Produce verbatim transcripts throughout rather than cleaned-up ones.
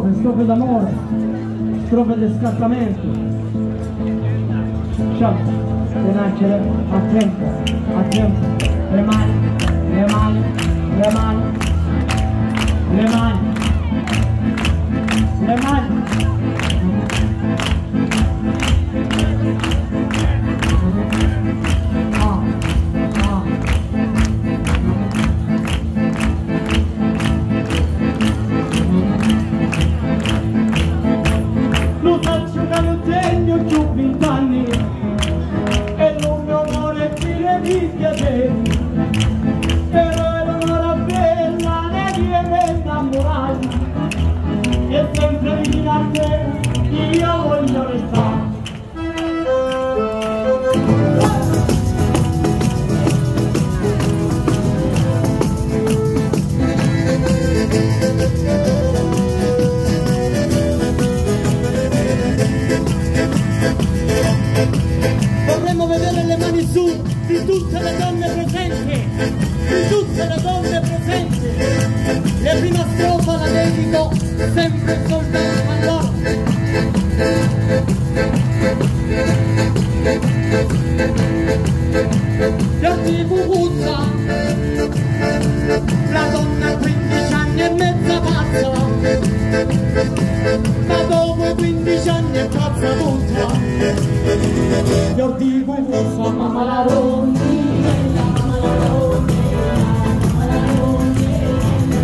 le strofe d'amore, strofe di scartamento. Ciao, le nascere a tempo, a tempo, le mani, le mani, le mani, le mani, le mani. Vorremmo vedere le mani su di tutte le donne presenti, di tutte le donne presenti. La prima strofa la dedico sempre soltanto a loro. Giorgi Cucuzza, la donna a quindici anni e mezza pazza, ma dopo quindici anni è pazza puzza. Giorgi Cucuzza, mamma la rondinella, mamma la rondinella, mamma la rondinella,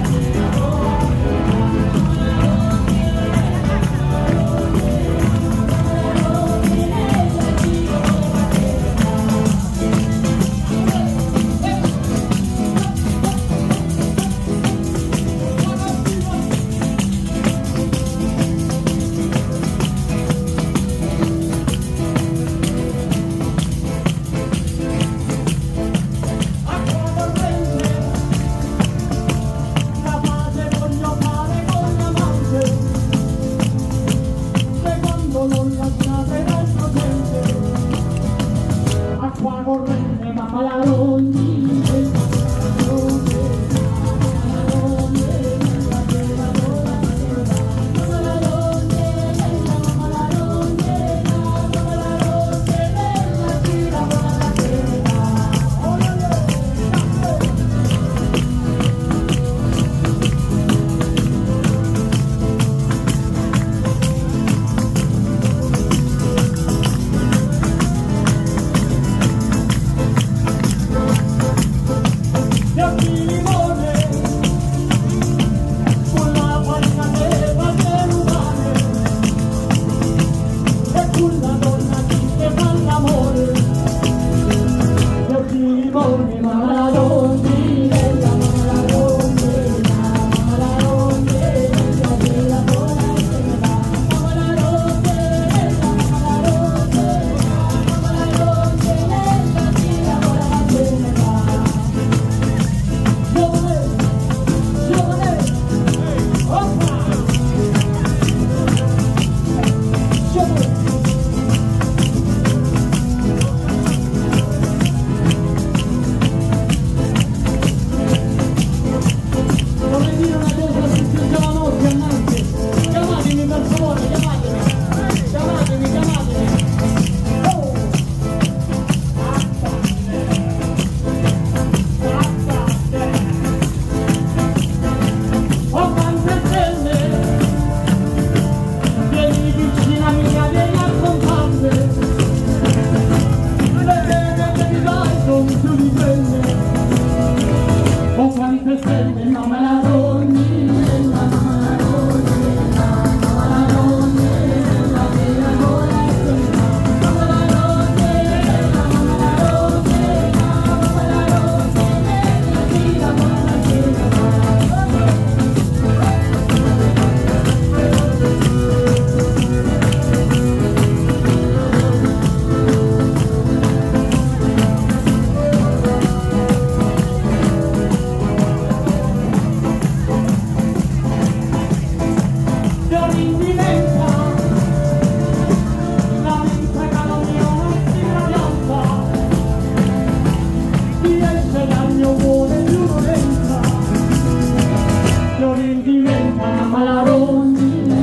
Mamma la rondinella.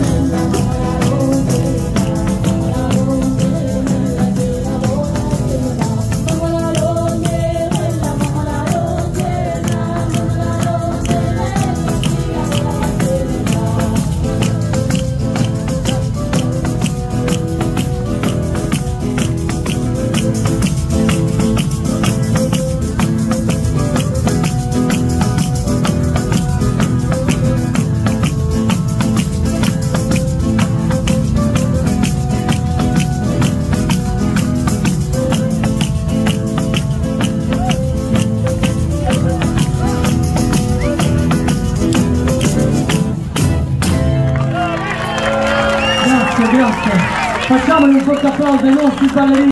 Facciamogli un forte applauso ai nostri ballerini.